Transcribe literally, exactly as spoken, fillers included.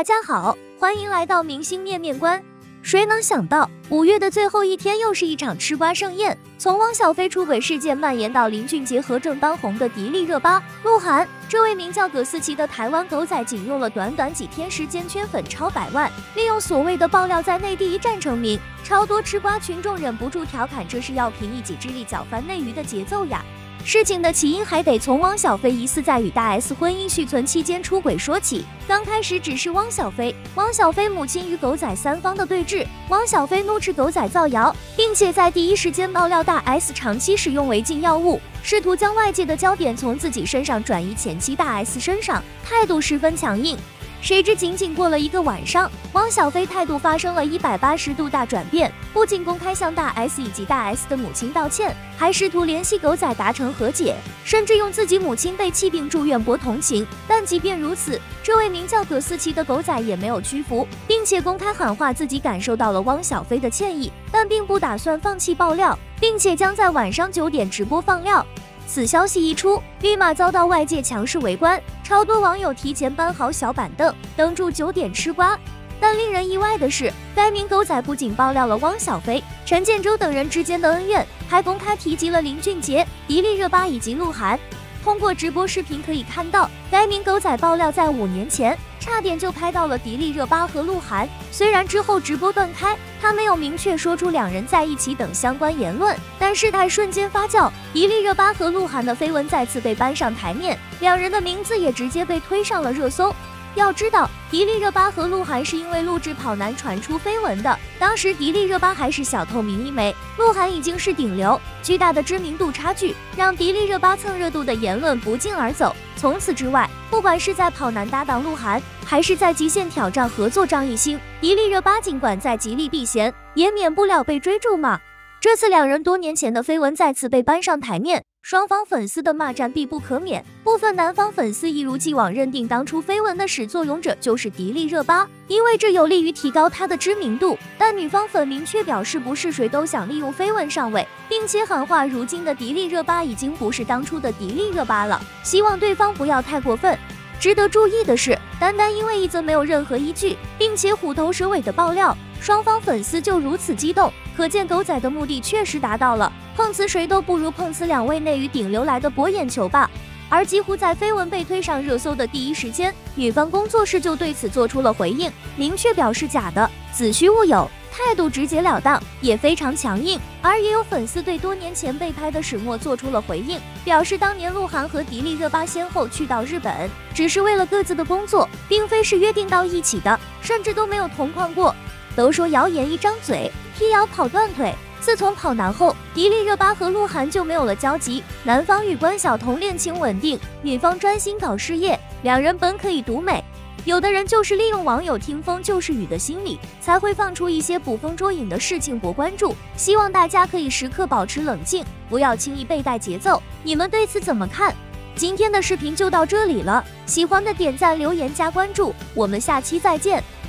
大家好，欢迎来到明星面面观。谁能想到，五月的最后一天又是一场吃瓜盛宴？从汪小菲出轨事件蔓延到林俊杰和正当红的迪丽热巴、鹿晗，这位名叫葛思琪的台湾狗仔，仅用了短短几天时间圈粉超百万，利用所谓的爆料在内地一战成名，超多吃瓜群众忍不住调侃，这是要凭一己之力搅翻内娱的节奏呀。事情的起因还得从汪小菲疑似在与大 S 婚姻续存期间出轨说起。刚开始只是汪小菲、汪小菲母亲与狗仔三方的对峙，汪小菲怒斥狗仔造谣，并且在第一时间爆料大 S 长期使用违禁药物，试图将外界的焦点从自己身上转移前妻大 S 身上，态度十分强硬。谁知仅仅过了一个晚上，汪小菲态度发生了一百八十度大转变，不仅公开向大 S 以及大 S 的母亲道歉，还试图联系狗仔达成和解，甚至用自己母亲被气病住院博同情。但即便如此，这位名叫葛思琪的狗仔也没有屈服，并且公开喊话自己感受到了汪小菲的歉意，但并不打算放弃爆料，并且将在晚上九点直播放料。此消息一出，立马遭到外界强势围观，超多网友提前搬好小板凳，等住九点吃瓜。但令人意外的是，该名狗仔不仅爆料了汪小菲、陈建州等人之间的恩怨，还公开提及了林俊杰、迪丽热巴以及鹿晗。通过直播视频可以看到，该名狗仔爆料在五年前差点就拍到了迪丽热巴和鹿晗，虽然之后直播断开，他没有明确说出两人在一起等相关言论，但事态瞬间发酵，迪丽热巴和鹿晗的绯闻再次被搬上台面，两人的名字也直接被推上了热搜。要知道，迪丽热巴和鹿晗是因为录制跑男传出绯闻的，当时迪丽热巴还是小透明一枚，鹿晗已经是顶流，巨大的知名度差距让迪丽热巴蹭热度的言论不胫而走。从此之外，不管是在跑男搭档鹿晗，还是在极限挑战合作张艺兴，迪丽热巴尽管在极力避嫌，也免不了被追逐嘛。这次两人多年前的绯闻再次被搬上台面，双方粉丝的骂战必不可免，部分男方粉丝一如既往认定当初绯闻的始作俑者就是迪丽热巴，因为这有利于提高她的知名度。但女方粉明确表示不是谁都想利用绯闻上位，并且喊话如今的迪丽热巴已经不是当初的迪丽热巴了，希望对方不要太过分。值得注意的是，单单因为一则没有任何依据，并且虎头蛇尾的爆料，双方粉丝就如此激动，可见狗仔的目的确实达到了，碰瓷谁都不如碰瓷两位内娱顶流来的博眼球吧。而几乎在绯闻被推上热搜的第一时间，女方工作室就对此做出了回应，明确表示假的，子虚乌有，态度直截了当，也非常强硬。而也有粉丝对多年前被拍的始末做出了回应，表示当年鹿晗和迪丽热巴先后去到日本，只是为了各自的工作，并非是约定到一起的，甚至都没有同框过。都说谣言一张嘴，辟谣跑断腿。自从跑男后，迪丽热巴和鹿晗就没有了交集，男方与关晓彤恋情稳定，女方专心搞事业，两人本可以独美。有的人就是利用网友听风就是雨的心理，才会放出一些捕风捉影的事情博关注，希望大家可以时刻保持冷静，不要轻易被带节奏。你们对此怎么看？今天的视频就到这里了，喜欢的点赞留言加关注，我们下期再见。